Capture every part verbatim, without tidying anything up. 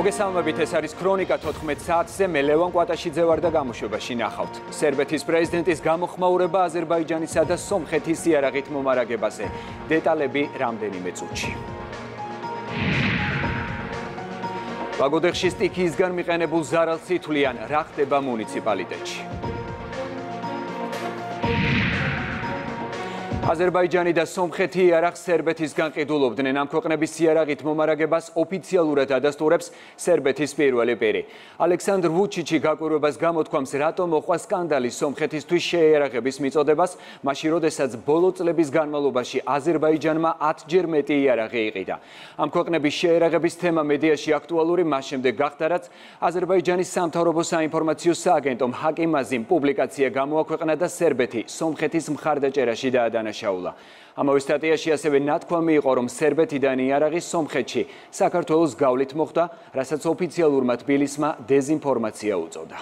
მოგესალმებით, ეს არის ქრონიკა თოთხმეტ საათზე, მე ლევან კვატაშიძე ვარ და გამოშვებაში ნახავთ. სერბეთის პრეზიდენტის გამოხმაურება აზერბაიჯანისა და სომხეთის იარაღით მომარაგებაზე. დეტალები რამდენიმე წუთში. ლაგოდეხში სტიქიისგან მიყენებულ ზარალს ითვლიან, რა ხდება მუნიციპალიტეტში. აზერბაიჯანი და სომხეთი იარაღს სერბეთისგან ყიდულობდნენ. ამ ქვეყნების იარაღით მომარაგებას ოფიციალურად ადასტურებს სერბეთის პირველი პირი. ალექსანდრ ვუჩიჩი გაკვირვებას გამოთქვამს, რატომ მოყვა სკანდალი სომხეთისთვის შეიარაღების მიწოდებას, მაშინ როდესაც ბოლო წლების განმავლობაში აზერბაიჯანმა ათჯერ მეტი იარაღი იყიდა. ამ ქვეყნების შეიარაღების თემა მედიაში აქტუალური მას შემდეგ გახდა, რაც აზერბაიჯანის სამთავრობო საინფორმაციო სააგენტომ ჰაკიმაზიმ პუბლიკაცია გამოაქვეყნა და სერბეთი სომხეთის მხარდაჭერაში დაადანაშაულა. ამავე სტატიაში ასევე ნათქვამი იყო, რომ სერბეთიდან იარაღი სომხეთში საქართველოს გავლით მოხვდა, რასაც ოფიციალურმა თბილისმა დეზინფორმაცია უწოდა.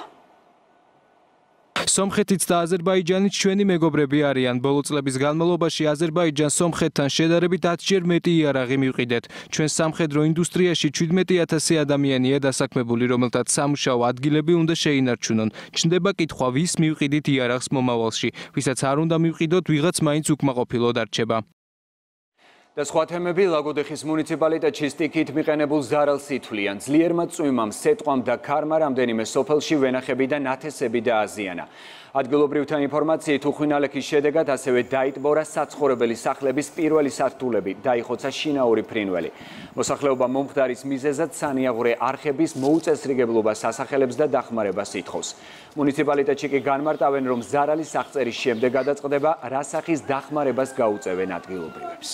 სომხეთიც და აზერბაიჯანიც ჩვენი მეგობრები არიან. ბოლო წლების განმავლობაში აზერბაიჯანს სომხეთთან შედარებით ათჯერ მეტი იარაღი მივყიდეთ. ჩვენ სამხედრო ინდუსტრიაში შვიდმეტი ათასი ადამიანია დასაქმებული, რომელთაც სამუშაო ადგილები უნდა შეინარჩუნონ. ჩნდება კითხვა, ვის მივყიდით იარაღს მომავალში, ვისაც არ უნდა მივყიდოთ, ვიღაც მაინც უკმაყოფილო დარჩება. და სხვა თემები ლაგოდეხის მუნიციპალიტეტში სტიქით მიყენებულ ზარალს ითვლიან. ძლიერმა წვიმამ, სეტყვამ და ქარმა რამდენიმე სოფელში ვენახები და ნათესები დააზიანა. ადგილობრივთა ინფორმაციით უხვინალექის შედეგად ასევე დაიტბორა საცხოვრებელი სახლების პირველი სართულები, დაიხოცა შინაური ფრინველი. მოსახლეობა მომხდარის მიზეზად სანიაღვრე არხების მოუწესრიგებლობას ასახელებს და დახმარებას ითხოვს. მუნიციპალიტეტში კი განმარტავენ, რომ ზარალის აღწერის შემდეგ გადაწყდება, რა სახის დახმარებას გაუწევენ ადგილობრივებს.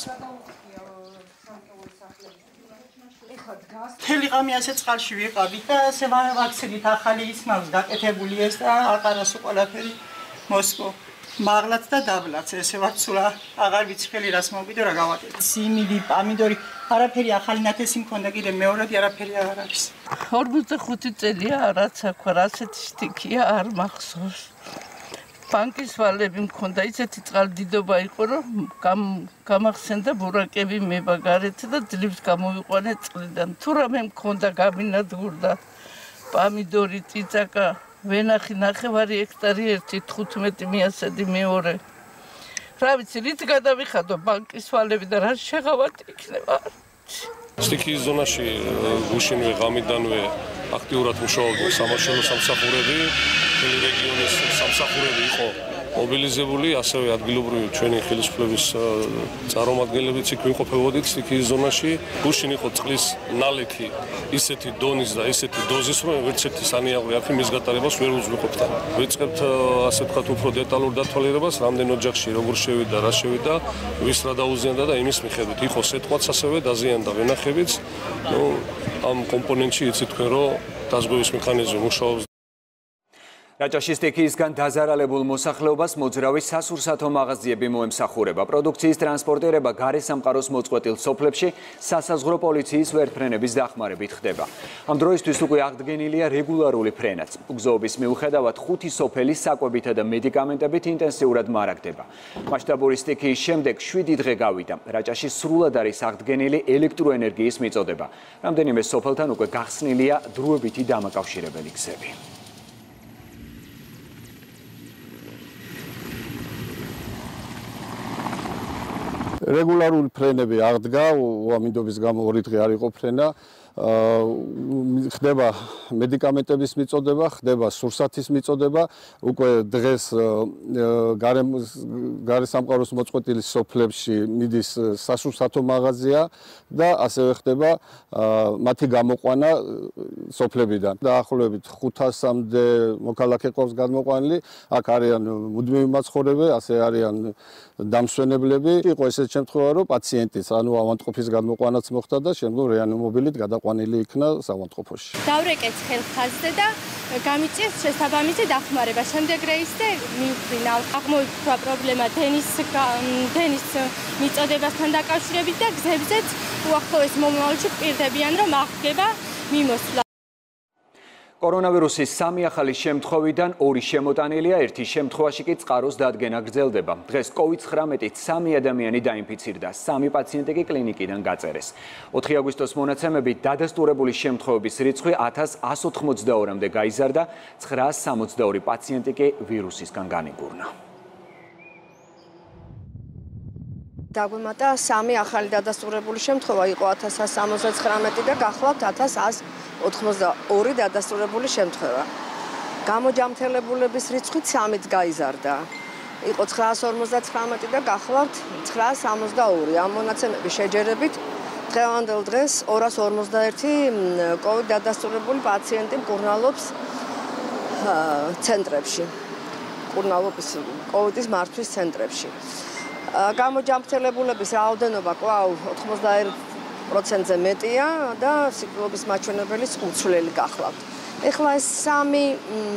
მთელი ღამე ასე წყალში ვიყავით და ასე ვაქცინით ახალი ისმავს გაკეთებული ეს და აყარას ყველაფერი მოსკო მაღლაც და დაბლაც ესე ვარ სულა აღარ ვიცი ხელი რას მოვიდო რა გავაკეთე სიმინდი პამიდორი არაფერი ახალი ნათესი მქონდა კიდე მეორადი არაფერი აღარ არის ორმოცდახუთი წელია რაც აქვს ასეთი სტიქია არ მახსოვს ბანკის ვალები მქონდა ისეთი წყალდიდობა იყო რომ გამახსენდა ბურაკები მებაგარეთ და ძლივს გამოვიყვანე წყლიდან თუ რამე მქონდა გამინადგურდა პამიდორი წიწაკა ვენახი ნახევარი ჰექტარი ერთი თხუთმეტი მიასედი მეორე რა ვიცი რით გადავიხადო ბანკის ვალები და რა შეღავათი იქნება სტიქიის ზონაში გუშინვე ღამიდანვე აქტიურად მუშაობდნენ სამაშველო სამსახურები, მთელი რეგიონის სამსახურები იყო მობილიზებული, ასევე ადგილობრივი ჩვენი ხელისუფლების წარმომადგენლებიც იქ ვიმყოფებოდით სტიქიის ზონაში. გუშინ იყო წყლის ნალექი ისეთი დონის და ისეთი დოზის, რომ ვერც ერთი სანიაღვრე აქ მის გატარებას ვერ უზრუნველყოფთ. ვიწყებთ ასე ვთქვათ უფრო დეტალურ დათვალიერებას, რამდენ ოჯახში როგორ შევიდა, რა შევიდა, ვის რა დაუზიანდა და იმის მიხედვით იყო სეტყვაც ასევე დაზიანდა ვენახებიც. ნუ ამ კომპონენტში იცით თქვენ რომ დაზღვევის მექანიზმი მუშაობს. რაჭაში სტიქიისგან დაზარალებულ მოსახლეობას მოძრავი სასურსათო მაღაზიები მოემსახურება. პროდუქციის ტრანსპორტირება გარესამყაროს მოწყვეტილ სოფლებში სასაზღვრო პოლიციის ვერტფრენების დახმარებით ხდება. ამ დროისთვის უკვე აღდგენილია რეგულარული ფრენაც. უგზოობის მიუხედავად ხუთი სოფელი საკვებითა და მედიკამენტებით ინტენსიურად მარაგდება. მასშტაბური სტიქიის შემდეგ შვიდი დღე გავიდა. რაჭაში სრულად არის აღდგენილი ელექტროენერგიის მიწოდება. რამდენიმე სოფელთან უკვე გახსნილია დროებითი დამაკავშირებელი გზები. რეგულარული ფრენები აღდგა, უამინდობის გამო ორი დღე არ იყო ფრენა. ხდება მედიკამენტების მიწოდება, ხდება სურსათის მიწოდება, უკვე დღეს გარესამყაროს მოწყვეტილი სოფლებში მიდის სასურსათო მაღაზია და ასევე ხდება მათი გამოყვანა სოფლებიდან. დაახლოებით ხუთასამდე მოქალაქე ყავს გადმოყვანილი, აქ არიან მუდმივი მაცხოვრებელი, ასე არიან დამსვენებლები. იყო ესეთ შემთხვევა, რომ პაციენტის, ანუ ავადმყოფის გადმოყვანაც მოხდა და შემდგომ რეანიმობილით გადაყვანილი იქნა საავადმყოფოში. დავრეკეთ ხელხაზზე და გამიწევს შესაბამისი დახმარება. შემდეგ რეისზე მივხვდინა აღმოიფრა პრობლემა თენის თენის მიწოდებასთან დაკავშირებით და გზებზეც უახლოეს მომავალში პირდებიან რომ აღდგება მიმოსვლა. კორონავირუსის სამი ახალი შემთხვევიდან ორი შემოტანილია, ერთი შემთხვევაში კი წყაროს დადგენა გრძელდება. დღეს კოვიდ ცხრამეტით სამი ადამიანი დაინფიცირდა, სამი პაციენტი კი კლინიკიდან გაწერეს. ოთხი აგვისტოს მონაცემებით დადასტურებული შემთხვევების რიცხვი ათას ათს ოცდაორმდე გაიზარდა, ცხრაას სამოცდაორი პაციენტი კი ვირუსისგან განიკურნა. დაგვემატა სამი ახალი დადასტურებული შემთხვევა იყო ათას ათს სამოცდაცხრამეტი და გახლავთ ათას ათს ოცდაორი დადასტურებული შემთხვევა. გამოჯამთელებულების რიცხვით სამით გაიზარდა. იყო ცხრაას ორმოცდაცხრამეტი და გახლავთ ცხრაას სამოცდაორი. ამ მონაცემების შეჯერებით დღევანდელ დღეს ორას ორმოცდაერთი კოვიდ დადასტურებული პაციენტი მკურნალობს ცენტრებში. მკურნალობის კოვიდის მართვის ცენტრებში. გამოჯამთელებულების რაოდენობა კვლავ ოთხმოცდაერთ პროცენტზე მეტია და სიკვდილობის მაჩვენებელიც უცვლელი გახლავთ. ეხლა ეს სამი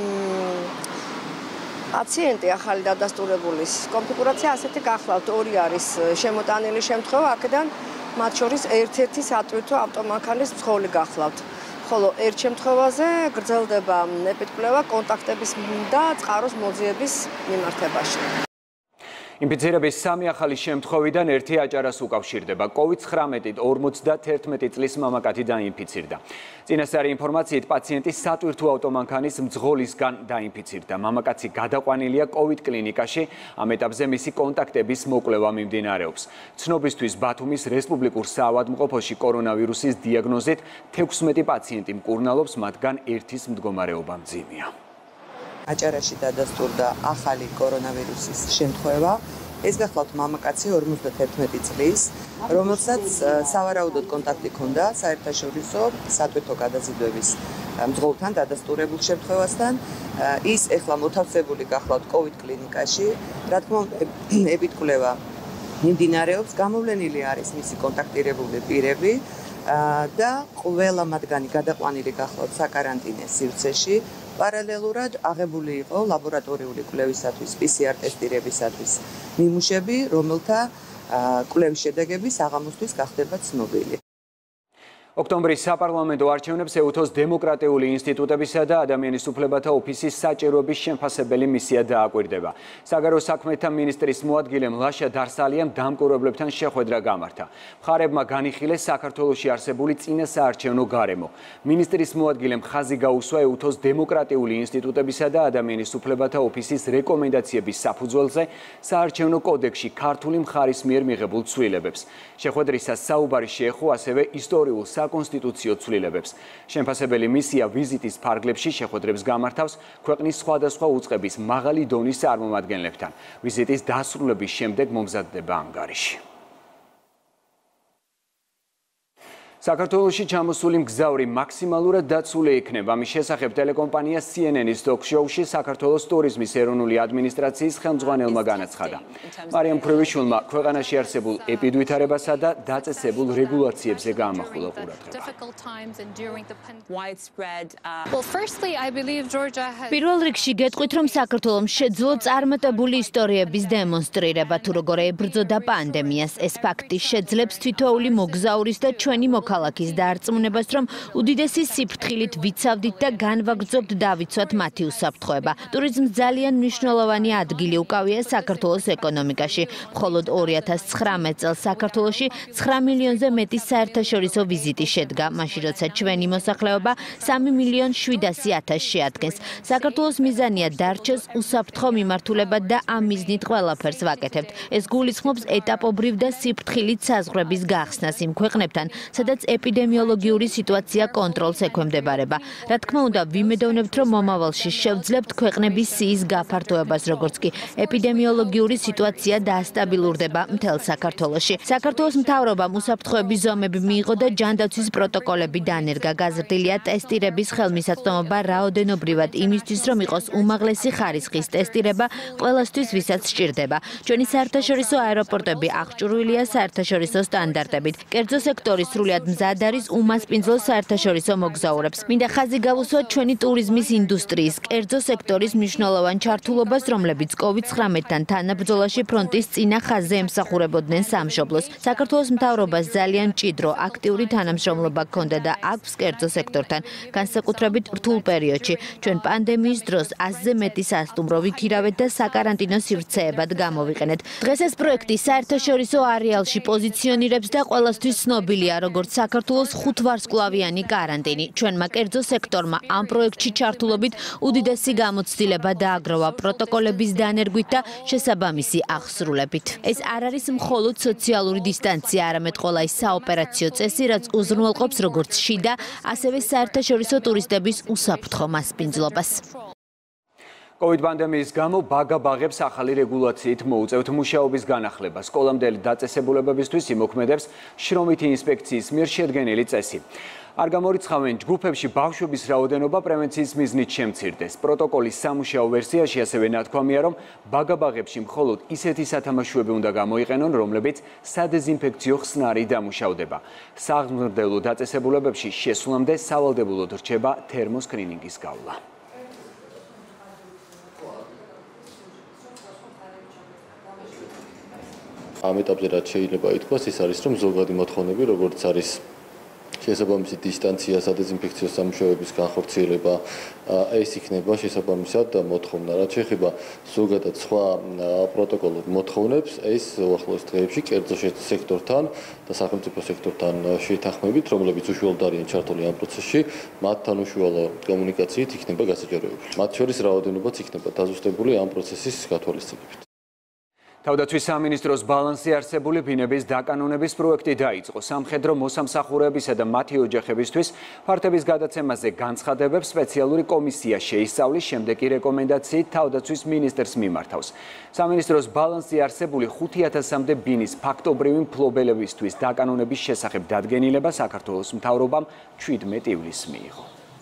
პაციენტი ახალი დადასტურებულის კონფიგურაცია ასეთი გახლავთ. ორი არის შემოტანილი შემთხვევა, აქედან მათ შორის ერთ-ერთი სატვირთო ავტომანქანის მძღოლი გახლავთ. ხოლო ერთ შემთხვევაზე გრძელდება ეპიდკვლევა კონტაქტების და წყაროს მოძიების მიმართებაში. ინფიცირების სამი ახალი შემთხვევიდან ერთი აჭარას უკავშირდება. კოვიდ ცხრამეტით ორმოცდათერთმეტი წლის მამაკაცი დაინფიცირდა. წინასწარი ინფორმაციით პაციენტი სატვირთო ავტომანქანის მძღოლისგან დაინფიცირდა. მამაკაცი გადაყვანილია კოვიდ კლინიკაში, ამ ეტაპზე მისი კონტაქტების მოკვლევა მიმდინარეობს. ცნობისთვის ბათუმის რესპუბლიკურ საავადმყოფოში კორონავირუსის დიაგნოზით თექვსმეტი პაციენტი მკურნალობს, მათგან ერთის მდგომარეობა მძიმეა. აჭარაში დადასტურდა ახალი კორონავირუსის შემთხვევა. ეს გახლავთ მამაკაცი ორმოცდათერთმეტი წლის, რომელსაც სავარაუდოდ კონტაქტი ჰქონდა საერთაშორისო სატვირთო გადაზიდვების მძღოლთან დადასტურებულ შემთხვევასთან. ის ეხლა მოთავსებული გახლავთ კოვიდ კლინიკაში. რა თქმა უნდა, ეპიდკვლევა მიმდინარეობს, გამოვლენილი არის მისი კონტაქტირებული პირები და ყველა მათგანი გადაყვანილი გახლავთ საკარანტინე სივრცეში. პარალელურად აღებული იყო ლაბორატორიული კვლევისათვის, პი სი არ ტესტირებისათვის ნიმუშები, რომელთა კვლევის შედეგები საღამოსთვის გახდება ცნობილი. ოქტომბრის საპარლამენტო არჩევნებს ეუთოს დემოკრატიული ინსტიტუტებისა და ადამიანის უფლებათა ოფისის საჭიროების შემფასებელი მისია დააკვირდება. საგარეო საქმეთა მინისტრის მოადგილემ ლაშა დარსალიამ დამკვირვებლებთან შეხვედრა გამართა. მხარებმა განიხილეს საქართველოში არსებული წინასაარჩევნო გარემო. მინისტრის მოადგილემ ხაზი გაუსვა ეუთოს დემოკრატიული ინსტიტუტებისა და ადამიანის უფლებათა ოფისის რეკომენდაციების საფუძველზე საარჩევნო კოდექსში ქართული მხარის მიერ მიღებულ ცვლილებებს. შეხვედრისას საუბარი შეეხო ასევე ისტორიულ საკონსტიტუციო ცვლილებებს. შემფასებელი მისია ვიზიტის ფარგლებში შეხვედრებს გამართავს ქვეყნის სხვადასხვა უწყების მაღალი დონის წარმომადგენლებთან. ვიზიტის დასრულების შემდეგ მომზადდება ანგარიში. საქართველოში ჩამოსული მგზავრი მაქსიმალურად დაცული იქნება. ამის შესახებ ტელეკომპანია სი ენ ენის ტოქ-შოუში საქართველოს ტურიზმის ეროვნული ადმინისტრაციის ხელმძღვანელმა განაცხადა. მარიამ ქრევიშვილმა ქვეყანაში არსებულ ეპიდვითარებასა და დაწესებულ რეგულაციებზე გაამახვილა ყურადღება. პირველ რიგში გეტყვით, რომ საქართველომ შეძლო წარმატებული ისტორიების დემონსტრირება, თუ როგორ ებრძოდა პანდემიას. ეს ფაქტი შეძლებს თითოეული მოგზაურის და ჩვენი ქალაქის დარწმუნებას, რომ უდიდესი სიფრთხილით ვიცავდით და განვაგრძობთ დავიცვათ მათი უსაფრთხოება. ტურიზმს ძალიან მნიშვნელოვანი ადგილი უკავია საქართველოს ეკონომიკაში. მხოლოდ ორი ათას ცხრამეტ წელს საქართველოში ცხრა მილიონზე მეტი საერთაშორისო ვიზიტი შედგა, მაშინ როცა ჩვენი მოსახლეობა სამი მილიონ შვიდასი ათასს შეადგენს. საქართველოს მიზანია დარჩეს უსაფრთხო მიმართულება და ამ მიზნით ყველაფერს ვაკეთებთ. ეს გულისხმობს ეტაპობრივ და სიფრთხილით საზღვრების გახსნას იმ ქვეყნებთან, სადაც ეპიდემიოლოგიური სიტუაცია კონტროლს ექვემდებარება. რა თქმა უნდა, ვიმედოვნებთ, რომ მომავალში შევძლებთ ქვეყნების სიის გაფართოებას, როგორც კი ეპიდემიოლოგიური სიტუაცია დაასტაბილურდება მთელ საქართველოში. საქართველოს მთავრობამ უსაფრთხოების ზომები მიიღო და ჯანდაცვის პროტოკოლები დანერგა. გაზრდილია ტესტირების ხელმისაწვდომობა რაოდენობრივად იმისთვის, რომ იყოს უმაღლესი ხარისხის ტესტირება ყველასთვის, ვისაც სჭირდება. ჩვენი საერთაშორისო აეროპორტები აღჭურვილია საერთაშორისო სტანდარტებით. კერძო სექტორის სრულად მზად არის უმასპინძლოს საერთაშორისო მოგზაურებს. მინდა ხაზი გავუსვათ ჩვენი ტურიზმის ინდუსტრიის, კერძო სექტორის მნიშვნელოვან ჩართულობას, რომლებიც კოვიდ ცხრამეტთან თანაბრძოლაში ფრონტის წინა ხაზზე ემსახურებოდნენ სამშობლოს. საქართველოს მთავრობას ძალიან მჭიდრო, აქტიური თანამშრომლობა ჰქონდა და აქვს კერძო სექტორთან, განსაკუთრებით რთულ პერიოდში. ჩვენ პანდემიის დროს ასზე მეტი სასტუმრო ვიქირავეთ და საკარანტინო სივრცეებად გამოვიყენეთ. დღეს ეს პროექტი საერთაშორისო არეალში პოზიციონირებს და ყველასთვის ცნობილია, როგორც საქართველოს ხუთვარსკვლავიანი კარანტინი. ჩვენმა კერძო სექტორმა ამ პროექტში ჩართულობით უდიდესი გამოცდილება დააგროვა პროტოკოლების დანერგვით და შესაბამისი აღსრულებით. ეს არ არის მხოლოდ სოციალური დისტანცია, არამედ ყველა ის საოპერაციო წესი, რაც უზრუნველყოფს როგორც შიდა, ასევე საერთაშორისო ტურისტების უსაფრთხო მასპინძლობას. კოვიდ პანდემიის გამო ბაგა ბაღებს ახალი რეგულაციით მოუწევთ მუშაობის განახლება. სკოლამდელი დაწესებულებებისთვის იმოქმედებს შრომითი ინსპექციის მიერ შედგენილი წესი. არ გამორიცხავენ ჯგუფებში ბავშვების რაოდენობა პრევენციის მიზნით შემცირდეს. პროტოკოლის სამუშაო ვერსიაში ასევე ნათქვამია, რომ ბაგა ბაღებში მხოლოდ ისეთი სათამაშოები უნდა გამოიყენონ, რომლებიც სადეზინფექციო ხსნარი დამუშავდება. საღმრმდელო დაწესებულებებში შესვლამდე სავალდებულოდ რჩება თერმოსკრინინგის გავლა. ამ ეტაპზე რაც შეიძლება ითქვას, ის არის, რომ ზოგადი მოთხოვნები, როგორც არის შესაბამისი დისტანცია, სადეზინფექციო სამუშაოების განხორციელება, ეს იქნება შესაბამისად მოთხოვნა. რაც შეეხება ზოგადად სხვა პროტოკოლურ მოთხოვნებს, ეს უახლოეს დღეებში კერძო სექტორთან და სახელმწიფო სექტორთან შეთანხმებით, რომლებიც უშუალოდ არიან ჩართული ამ პროცესში, მათთან უშუალო კომუნიკაციით იქნება გასაჯაროებული. მათ შორის რაოდენობაც იქნება დაზუსტებული ამ პროცესის გათვალისწინებით. თავდაცვის სამინისტროს ბალანსი არსებული ბინების დაკანონების პროექტი დაიწყო. სამხედრო მოსამსახურეებისა და მათი ოჯახებისთვის ფართების გადაცემაზე განცხადებებს სპეციალური კომისია შეისწავლის, შემდეგ კი რეკომენდაციით თავდაცვის მინისტრს მიმართავს. სამინისტროს ბალანსი არსებული ხუთი ათასამდე ბინის ფაქტობრივი მფლობელებისთვის დაკანონების შესახებ დადგენილება საქართველოს მთავრობამ შვიდმეტი ივლისს მიიღო.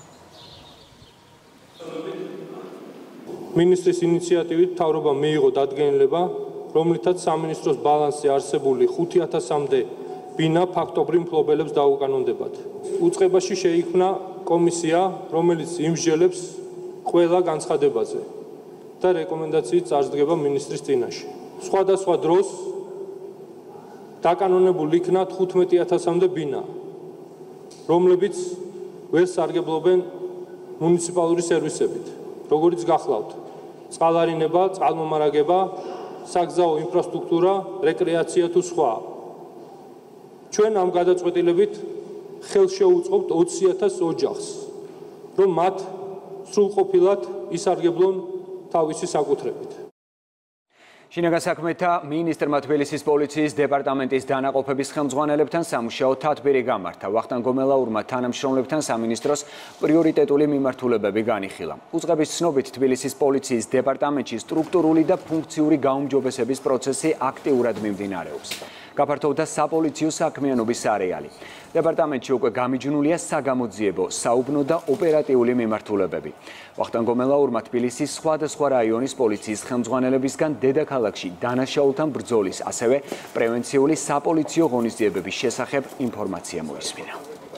მინისტრის ინიციატივით მთავრობამ მიიღო დადგენილება, რომლითაც სამინისტროს ბალანსზე არსებული ხუთი ათასამდე ბინა ფაქტობრივ მფლობელებს დაუკანონდებათ. უწყებაში შეიქმნა კომისია, რომელიც იმსჯელებს ყველა განცხადებაზე და რეკომენდაციით წარსდგება მინისტრის წინაშე. სხვადასხვა დროს დაკანონებულ იქნა თხუთმეტი ათასამდე ბინა, რომლებიც ვერ სარგებლობენ მუნიციპალური სერვისებით, როგორიც გახლავთ წყალარინება, წყალმომარაგება, საგზაო ინფრასტრუქტურა, რეკრეაცია თუ სხვა. ჩვენ ამ გადაწყვეტილებით ხელს შეუწყობთ ოცი ათას ოჯახს, რომ მათ სრულყოფილად ისარგებლონ თავისი საკუთრებით. შინაგან საქმეთა მინისტრმა თბილისის პოლიციის დეპარტამენტის დანაყოფების ხელმძღვანელებთან სამუშაო თათბირი გამართა. ვახტანგ გომელაურმა თანამშრომლებთან სამინისტროს პრიორიტეტული მიმართულებები განიხილა. უწყების ცნობით თბილისის პოლიციის დეპარტამენტში სტრუქტურული და ფუნქციური გაუმჯობესების პროცესი აქტიურად მიმდინარეობს. გაფართოვდა საპოლიციო საქმიანობის არეალი. დეპარტამენტში უკვე გამიჯნულია საგამოძიებო, საუბნო და ოპერატიული მიმართულებები. ვახტანგ გომელაურმა თბილისის სხვადასხვა რაიონის პოლიციის ხელმძღვანელებისგან დედაქალაქში დანაშაულთან ბრძოლის, ასევე პრევენციული საპოლიციო ღონისძიებების შესახებ ინფორმაცია მოისმინა.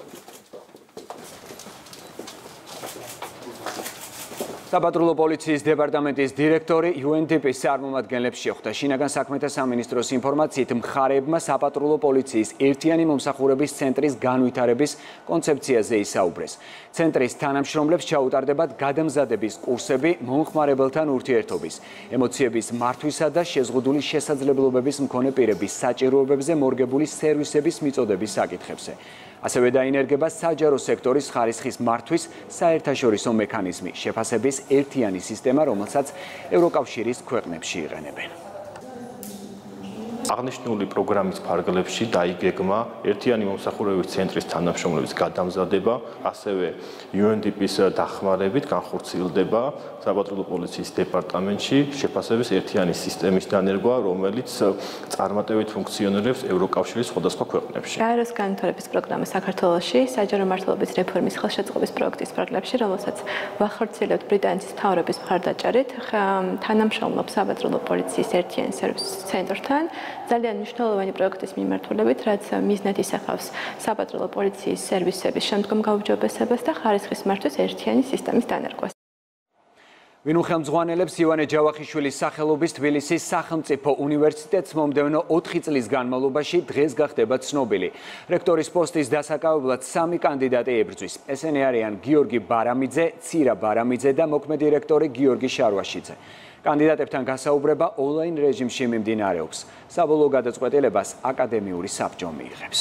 საპატრულო პოლიციის დეპარტამენტის დირექტორი იუ ენ დი პი-ის წარმომადგენლებს შეხვდა. შინაგან საქმეთა სამინისტროს ინფორმაციით მხარეებმა საპატრულო პოლიციის ერთიანი მომსახურების ცენტრის განვითარების კონცეფციაზე ისაუბრეს. ცენტრის თანამშრომლებს ჩაუტარდებათ გადამზადების კურსები მომხმარებელთან ურთიერთობის, ემოციების მართვისა და შეზღუდული შესაძლებლობების მქონე პირების საჭიროებებზე მორგებული სერვისების მიწოდების საკითხებზე. ასევე დაინერგება საჯარო სექტორის ხარისხის მართვის საერთაშორისო მექანიზმი, შეფასების ერთიანი სისტემა, რომელსაც ევროკავშირის ქვეყნებში იყენებენ. აღნიშნული პროგრამის ფარგლებში დაიგეგმა ერთიანი მომსახურების ცენტრის თანამშრომლების გადამზადება, ასევე იუ ენ დი პი-ის დახმარებით განხორციელდება საპატრულო პოლიციის დეპარტამენტში შეფასების ერთიანი სისტემის დანერგვა, რომელიც წარმატებით ფუნქციონირებს ევროკავშირის სხვადასხვა ქვეყნებში. გაეროს განვითარების პროგრამა საქართველოში საჯარო მმართველობის რეფორმის ხელშეწყობის პროექტის ფარგლებში, რომელსაც ვახორციელებთ ბრიტანეთის მთავრობის მხარდაჭერით, თანამშრომლობს საპატრულო პოლიციის ერთიანი სერვისის ცენტრთან ძალიან მნიშვნელოვანი პროექტის მიმართულებით, რაც მიზნად ისახავს საპატრულო პოლიციის სერვისების შემდგომ გაუმჯობესებას და ხარისხის მართვის ერთიანი სისტემის დანერგვას. ვინ უხელმძღვანელებს ივანე ჯავახიშვილის სახელობის თბილისის სახელმწიფო უნივერსიტეტს მომდევნო ოთხი წლის განმავლობაში დღეს გახდება ცნობილი. რექტორის პოსტის დასაკავებლად სამი კანდიდატი ებრძვის. ესენი არიან გიორგი ბარამიძე, ცირა ბარამიძე და მოქმედი რექტორი გიორგი შარვაშიძე. კანდიდატებთან გასაუბრება ონლაინ რეჟიმში მიმდინარეობს. საბოლოო გადაწყვეტილებას აკადემიური საბჭო მიიღებს.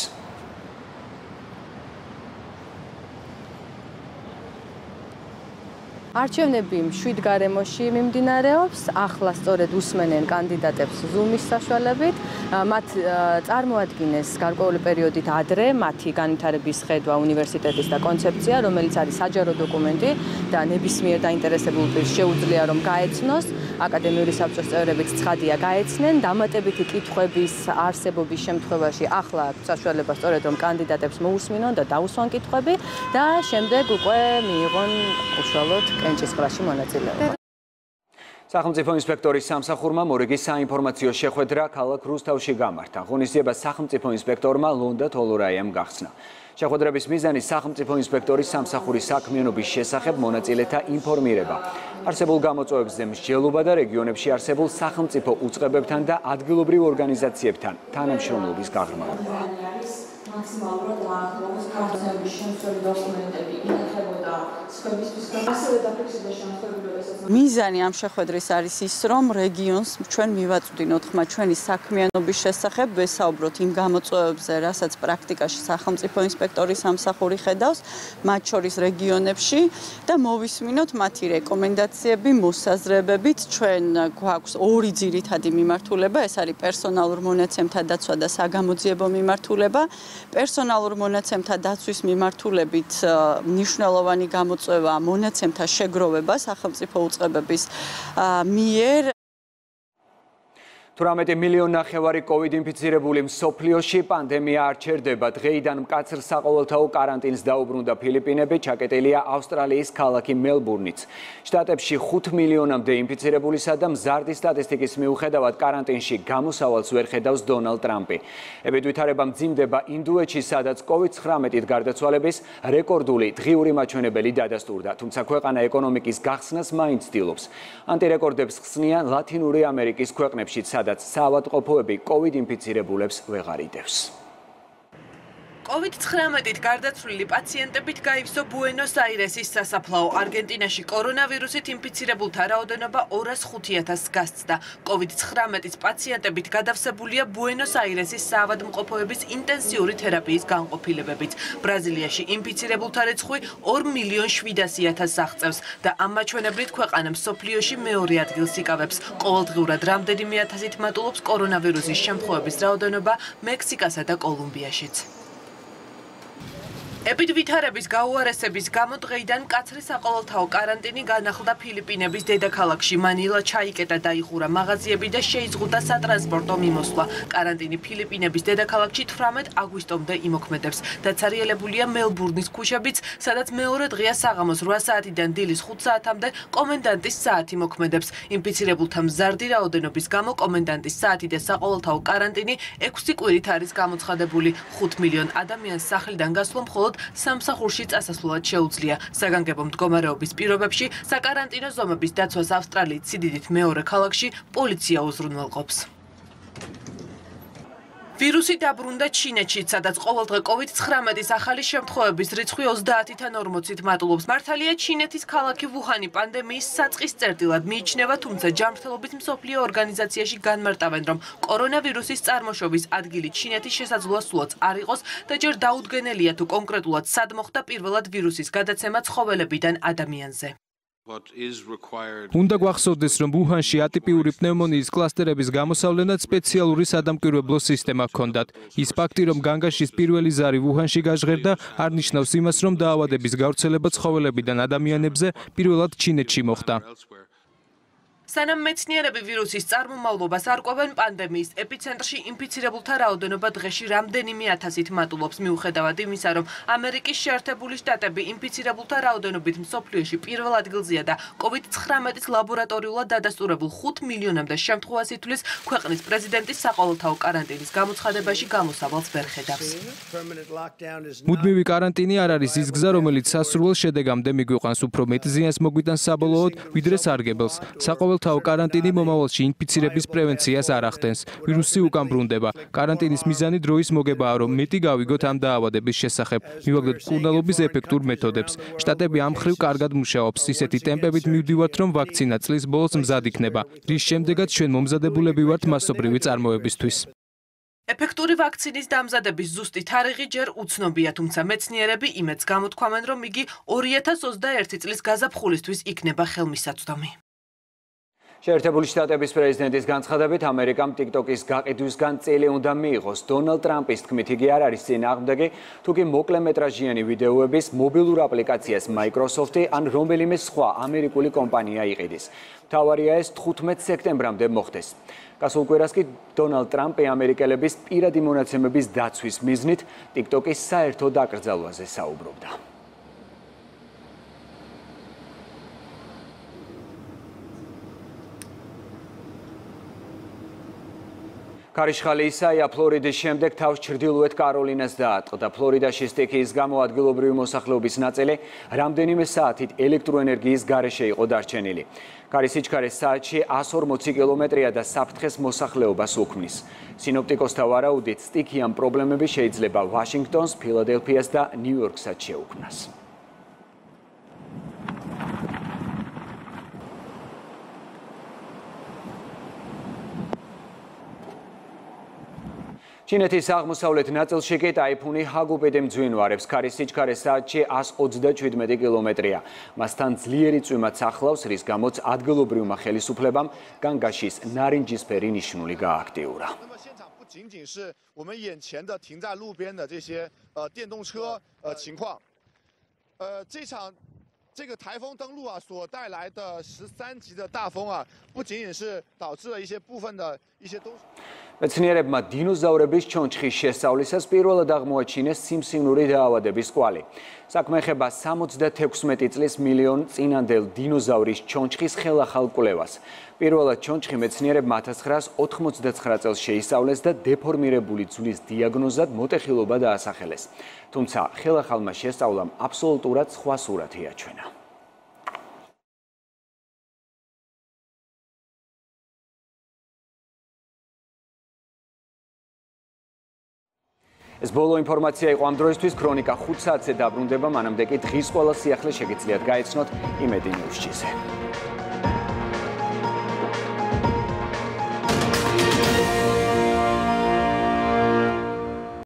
არჩევნები შვიდ გარემოში მიმდინარეობს, ახლა სწორედ უსმენენ კანდიდატებს ზუმის საშუალებით, მათ წარმოადგინეს გარკვეული პერიოდით ადრე მათი განვითარების ხედვა უნივერსიტეტის და კონცეფცია, რომელიც არის საჯარო დოკუმენტი და ნებისმიერ დაინტერესებულ პირს შეუძლია რომ გაეცნოს, აკადემიური საბჭოს წევრებიც ცხადია გაეცნენ, დამატებითი კითხვების არსებობის შემთხვევაში ახლა აქვს საშუალება სწორედ რომ კანდიდატებს მოусმინონ და დაუსვან კითხვები და შემდეგ უკვე მიიღონ უშუალოდ კენჭისყრაში მონაწილეობა. სახელმწიფო ინსპექტორის სამსახურმა მორიგის საინფორმაციო შეხვედრა ქალაქ რუსთავში გამართა. ღონისძიება სახელმწიფო ინსპექტორმა ლონდა თოლურაიამ გახსნა. შეხვედრების მიზანი სახელმწიფო ინსპექტორის სამსახურის საქმიანობის შესახებ მონაწილეთა ინფორმირება. არსებულ გამოწვევებზე მსჯელობა და რეგიონებში არსებულ სახელმწიფო უწყებებთან და ადგილობრივ ორგანიზაციებთან თანამშრომლობის გაღრმავება. მაქსიმალურად დაახლოებით ქართულების შემცველი დოკუმენტები ინახებოდა სხვებისთვის ასევე დაფიქსირდა შემოხებულებას. მიზანი ამ შეხვედრის არის ის, რომ რეგიონს ჩვენ მივაწვდინოთ ხმა ჩვენი საქმიანობის შესახებ, ვესაუბროთ იმ გამოწვევებზე, რასაც პრაქტიკაში სახელმწიფო ინსპექტორის სამსახური ხედავს, მათ შორის რეგიონებში და მოვისმინოთ მათი რეკომენდაციები, მოსაზრებებით. ჩვენ გვაქვს ორი ძირითადი მიმართულება, ეს არის პერსონალურ მონაცემთა დაცვა და საგამოძიებო მიმართულება. პერსონალურ მონაცემთა დაცვის მიმართულებით მნიშვნელოვანი გამოწვევა მონაცემთა შეგროვება სახელმწიფო უწყებების მიერ. თვრამეტი მილიონი ნახევარი კოვიდ ინფიცირებული მსოფლიოში პანდემია არ ჩერდება. დღეიდან მკაცრ საყოველთაო კარანტინს დაუბრუნდა ფილიპინები, ჩაკეტილია ავსტრალიის ქალაქი მელბურნიც. შტატებში ხუთ მილიონამდე ინფიცირებულისა და მზარდი სტატისტიკის მიუხედავად კარანტინში გამოსავალს ვერ ხედავს დონალდ ტრამპი. ებით ვითარება მძიმდება ინდოეთში, სადაც კოვიდ ცხრამეტით გარდაცვალების რეკორდული დღიური მაჩვენებელი დადასტურდა, თუმცა ქვეყანა ეკონომიკის გახსნას მაინც ცდილობს. ანტირეკორდებს ხსნიან ლათინური ამერიკის ქვეყნებშიც, სადაც საავადმყოფოები კოვიდ ინფიცირებულებს ვეღარ იდევს. კოვიდ ცხრამეტით გარდაცვლილი პაციენტებით გაივსო ბუენოს-აირესის სასაფლაო. არგენტინაში კორონავირუსით ინფიცირებულთა რაოდენობა ორას ხუთი ათასს გასცდა. კოვიდ ცხრამეტის პაციენტებით გადავსებულია ბუენოს-აირესის საავადმყოფოების ინტენსიური თერაპიის განყოფილებებიც. ბრაზილიაში ინფიცირებულთა რიცხვი ორ მილიონ შვიდასი ათასს აღწევს და ამ მაჩვენებლით ქვეყანა მსოფლიოში მეორე ადგილს იკავებს. ყოველდღიურად რამდენიმე ათასით მატულობს კორონავირუსის შემთხვევების რაოდენობა მექსიკასა და კოლუმბიაშიც. epidვითარების გაუარესების გამო დღეიდან მკაცრი საყოველთაო კარანტინი განახლდა ფილიპინების დედაქალაქში. მანილა ჩაიკეტა დაიხურა მაღაზიები და შეიზღუდა სატრანსპორტო მიმოსვლა. კარანტინი ფილიპინების დედაქალაქში თვრამეტ აგვისტომდე იმოქმედებს. დაცარიელებულია მელბურნის ქუჩებიც, სადაც მეორე დღეა საღამოს რვა საათიდან დილის ხუთ საათამდე კომენდანტის საათი მოქმედებს. ინფიცირებულთა მზარდი რაოდენობის გამო კომენდანტის საათი და საყოველთაო კარანტინი ექვსი კვირით არის გამოცხადებული. ხუთ მილიონ ადამიანს სახლიდან გასვლა მხოლოდ სამსახურში წასასვლელად შეუძლია. საგანგებო მდგომარეობის პირობებში საკარანტინო ზომების დაცვას ავსტრალიის სიდიდით მეორე ქალაქში პოლიცია უზრუნველყოფს. ვირუსი დაბრუნდა ჩინეთში, სადაც ყოველდღე კოვიდ ცხრამეტის ახალი შემთხვევების რიცხვი ოცდაათიდან ორმოცით მატულობს. მართალია ჩინეთის ქალაქი ვუჰანი პანდემიის საწყის წერტილად მიიჩნევა, თუმცა ჯანმრთელობის მსოფლიო ორგანიზაციაში განმარტავენ, რომ კორონავირუსის წარმოშობის ადგილი ჩინეთის შესაძლოა სულაც არ იყოს და ჯერ დაუდგენელია თუ კონკრეტულად სად მოხდა პირველად ვირუსის გადაცემა ცხოველებიდან ადამიანზე. უნდა გვახსოვდეს, რომ ვუჰანში ატიპიური პნევმონიის კლასტერების გამოსავლენად სპეციალური სადამკვირვებლო სისტემა ჰქონდათ. ის ფაქტი, რომ განგაშის პირველი ზარი ვუჰანში გაჟღერდა, არ ნიშნავს იმას, რომ დაავადების გავრცელება ცხოველებიდან ადამიანებზე პირველად ჩინეთში მოხდა. სანამ მეცნიერები ვირუსის წარმომავლობას არკვევენ, პანდემიის ეპიცენტრში ინფიცირებულთა რაოდენობა დღეში რამდენიმე ათასით მატულობს, მიუხედავად იმისა, რომ ამერიკის შეერთებული შტატები ინფიცირებულთა რაოდენობით მსოფლიოში პირველ ადგილზეა და კოვიდ ცხრამეტის ლაბორატორიულად დადასტურებულ ხუთ მილიონამდე შემთხვევას ითვლის, ქვეყნის პრეზიდენტის საყოველთაო კარანტინის გამოცხადებაში გამოსავალს ვერ ხედავს. მუდმივი каранტინი არ არის ის გზა, რომელიც სასურველ შედეგამდე მიგვიყვანს, უფრო მეტ ზიანს მოგვიტანს საბოლოოდ, ვიდრე სარგებელს. საყოველთაო каранტინი მომავალში ინფიცირების პრევენციას არ ახდენს. ვირუსი უკან ბრუნდება. каранტინის მიზანი დროის მოგებაა, რომ მეტი გავიგოთ ამ დაავადების შესახებ, მივაგდოთ მკურნალობის ეფექტურ მეთოდებს. შტატები ამ მხრივ კარგად მუშაობს, ისეთი ტემპებით მივდივართ, რომ ვაქცინა წლის ბოლოს მზად იქნება, რის შემდეგაც ჩვენ მომზადებულები ვართ მასობრივი წარმოებისთვის. ეფექტური ვაქცინის დამზადების ზუსტი თარიღი ჯერ უცნობია, თუმცა მეცნიერები იმედს გამოთქვამენ, რომ იგი ორი ათას ოცდაერთი წლის გაზაფხულისთვის იქნება ხელმისაწვდომი. შეერთებული შტატების პრეზიდენტის განცხადებით, ამერიკამ TikTok-ის გაყიდვისგან წელი უნდა მიიღოს. დონალდ ტრამპის თქმით, იგი არ არის წინააღმდეგი, თუკი მოკლემეტრაჟიანი ვიდეოების მობილურ აპლიკაციას Microsoft-ი ან რომელიმე სხვა ამერიკული კომპანია იყიდის. მთავარია ეს თხუთმეტ სექტემბრამდე მოხდეს. გასულ კვირას კი დონალდ ტრამპი ამერიკელების პირადი მონაცემების დაცვის მიზნით TikTok-ის საერთო დაკრძალვაზე საუბრობდა. ქარიშხალი ისაია ფლორიდის შემდეგ თავს ჩრდილოეთ კაროლინას დაატყდა. ფლორიდაში სტიქიის გამო ადგილობრივი მოსახლეობის ნაწილი რამდენიმე საათით ელექტროენერგიის გარეშე იყო დარჩენილი. ქარის სიჩქარე საათში εκατს ორმოცი კილომეტრია და საფრთხეს მოსახლეობას უქმნის. სინოპტიკოსთა ვარაუდით, სტიქიამ პრობლემები შეიძლება ვაშინგტონს, ფილადელფიას და ნიუ-იორკსაც შეუქმნას. ჩინეთის აღმოსავლეთ ნაწილში კი ტაიფუნი ჰაგუპიდი მძვინვარებს. ქარის სიჩქარე საათში εκατს ოცდაშვიდმეტი კილომეტრია. მასთან ძლიერი წვიმაც ახლავს, რის გამოც ადგილობრივმა ხელისუფლებამ განგაშის ნარინჯისფერი ნიშნული გააქტიურა. 不仅仅是我们眼前的停在路边的这些呃电动车呃情况，呃这场这个台风登陆啊所带来的十三级的大风啊，不仅仅是导致了一些部分的一些东西。 მეცნიერებმა დინოზავრების ჩონჩხის შესწავლისას პირველად აღმოაჩინეს სიმსივნური დაავადების კვალი. საქმე ეხება სამოცდათექვსმეტი წლის მილიონ წინანდელ დინოზავრის ჩონჩხის ხელახალ კვლევას. პირველად ჩონჩხი მეცნიერებმა ათას ცხრაას ოთხმოცდაცხრა წელს შეისწავლეს და დეფორმირებული ძვლის დიაგნოზად მოტეხილობა დაასახელეს. თუმცა ხელახალმა შესწავლამ აბსოლუტურად სხვა სურათი აჩვენა. ეს ბოლო ინფორმაცია იყო ამ დროისთვის. ქრონიკა ხუთ საათზე დაბრუნდება, მანამდე კი დღის ყველა სიახლე შეგიძლიათ გაეცნოთ იმედი ნიუზ-ში.